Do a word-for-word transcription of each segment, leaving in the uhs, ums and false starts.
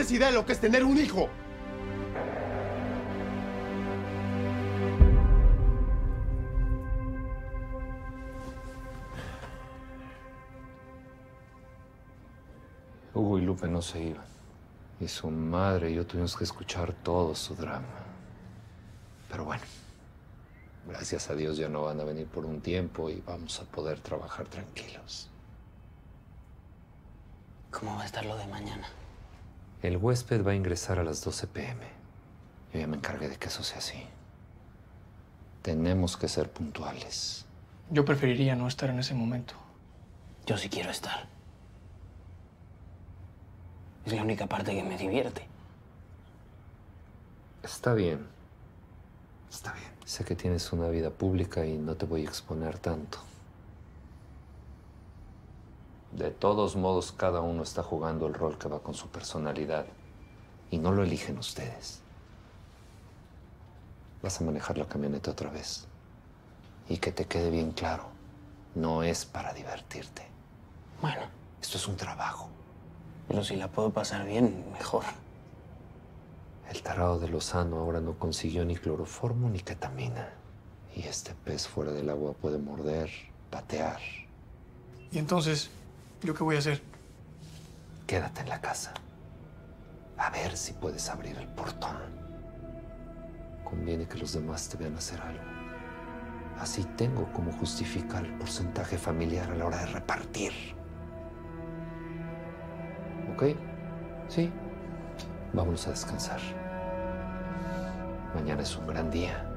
tienes idea de lo que es tener un hijo. Hugo y Lupe no se iban. Y su madre y yo tuvimos que escuchar todo su drama. Pero bueno, gracias a Dios ya no van a venir por un tiempo y vamos a poder trabajar tranquilos. ¿Cómo va a estar lo de mañana? El huésped va a ingresar a las doce pe eme. Yo ya me encargué de que eso sea así. Tenemos que ser puntuales. Yo preferiría no estar en ese momento. Yo sí quiero estar. Es la única parte que me divierte. Está bien. Está bien. Sé que tienes una vida pública y no te voy a exponer tanto. De todos modos, cada uno está jugando el rol que va con su personalidad. Y no lo eligen ustedes. Vas a manejar la camioneta otra vez. Y que te quede bien claro, no es para divertirte. Bueno. Esto es un trabajo. Pero si la puedo pasar bien, mejor. El tarado de Lozano ahora no consiguió ni cloroformo ni ketamina. Y este pez fuera del agua puede morder, patear. ¿Y entonces, yo qué voy a hacer? Quédate en la casa. A ver si puedes abrir el portón. Conviene que los demás te vean hacer algo. Así tengo como justificar el porcentaje familiar a la hora de repartir. ¿Ok? Sí. Vámonos a descansar. Mañana es un gran día.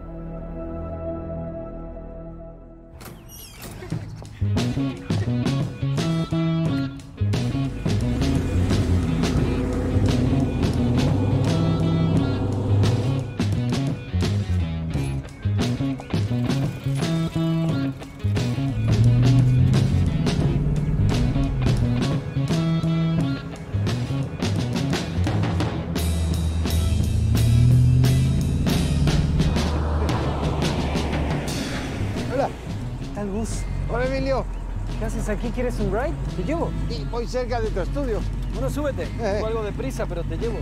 Hola, Emilio. ¿Qué haces aquí? ¿Quieres un ride? ¿Te llevo? Sí, voy cerca de tu estudio. Bueno, súbete. Eh. Tengo algo de prisa, pero te llevo.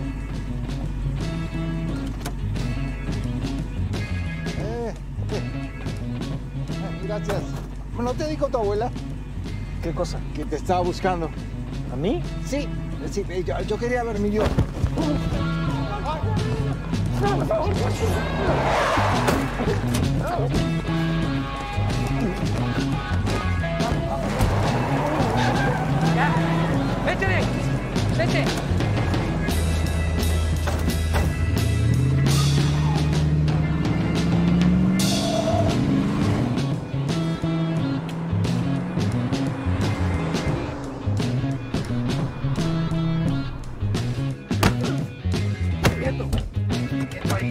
Eh, eh. Gracias. ¿No te dijo tu abuela? ¿Qué cosa? Que te estaba buscando. ¿A mí? Sí, sí, yo, yo quería ver, Emilio. ¡No, por favor! ¡Ya! ¡Vete de ahí! ¡Vete! ¡Quieto! ¡Quieto ahí!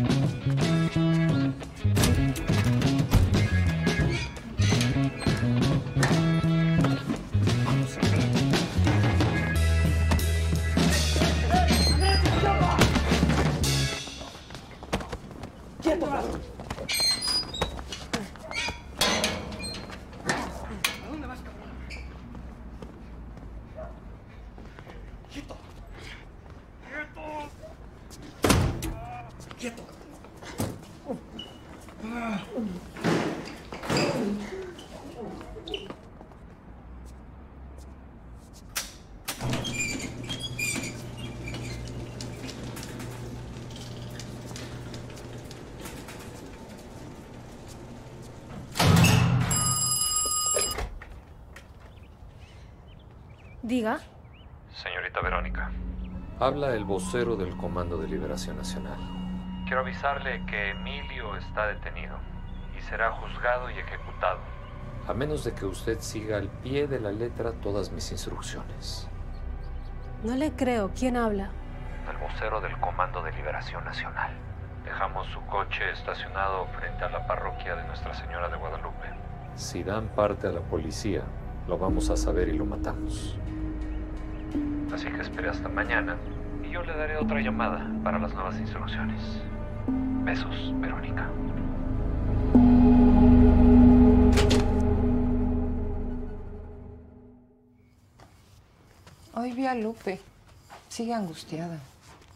¡Quieto! ¿A dónde vas, cabrón? ¡Quieto! ¡Quieto! ¡Quieto! Diga. Señorita Verónica, habla el vocero del Comando de Liberación Nacional. Quiero avisarle que Emilio está detenido y será juzgado y ejecutado, a menos de que usted siga al pie de la letra todas mis instrucciones. No le creo. ¿Quién habla? El vocero del Comando de Liberación Nacional. Dejamos su coche estacionado frente a la parroquia de Nuestra Señora de Guadalupe. Si dan parte a la policía, lo vamos a saber y lo matamos. Así que espere hasta mañana y yo le daré otra llamada para las nuevas instrucciones. Besos, Verónica. Hoy vi a Lupe. Sigue angustiada.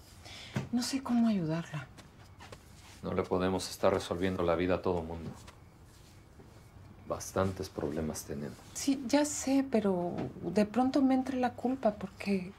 No sé cómo ayudarla. No le podemos estar resolviendo la vida a todo mundo. Bastantes problemas tenemos. Sí, ya sé, pero de pronto me entra la culpa porque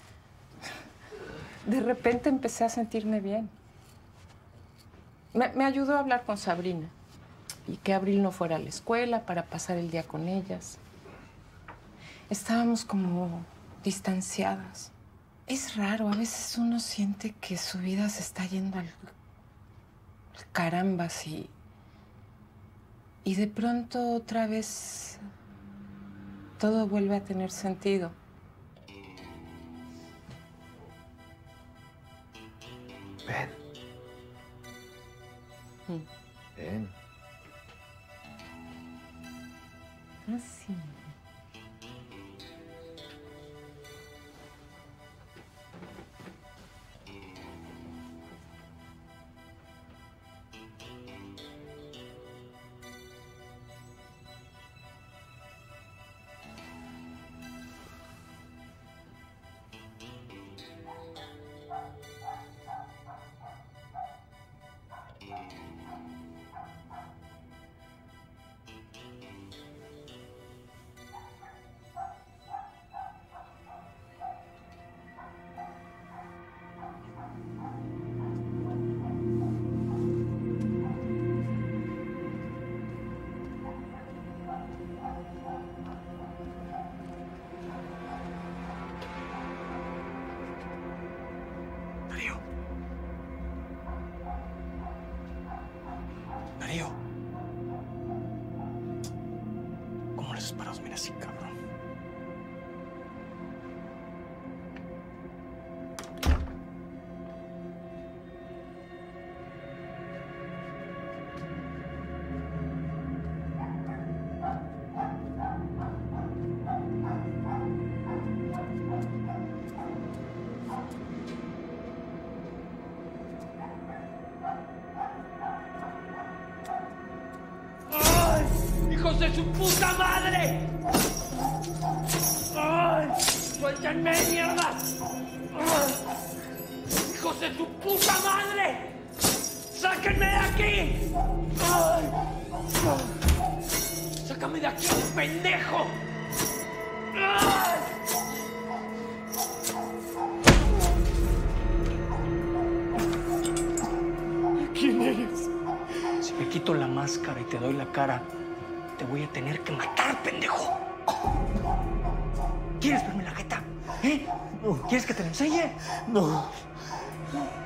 de repente empecé a sentirme bien. Me, me ayudó a hablar con Sabrina y que Abril no fuera a la escuela para pasar el día con ellas. Estábamos como distanciadas. Es raro, a veces uno siente que su vida se está yendo al, al carambas y, y de pronto otra vez todo vuelve a tener sentido. Ven. Mm. Ven. Así. Darío. Darío. ¿Cómo le haces para dormir así, cabrón? ¡Hijos de su puta madre! ¡Ay! ¡Suéltenme, mierda! ¡Ay! ¡Hijos de su puta madre! ¡Sáquenme de aquí! ¡Ay! ¡Sácame de aquí, pendejo! ¡Ay! ¿Quién eres? Si me quito la máscara y te doy la cara, te voy a tener que matar, pendejo. ¿Quieres verme la jeta? ¿Eh? ¿Quieres que te la enseñe? No.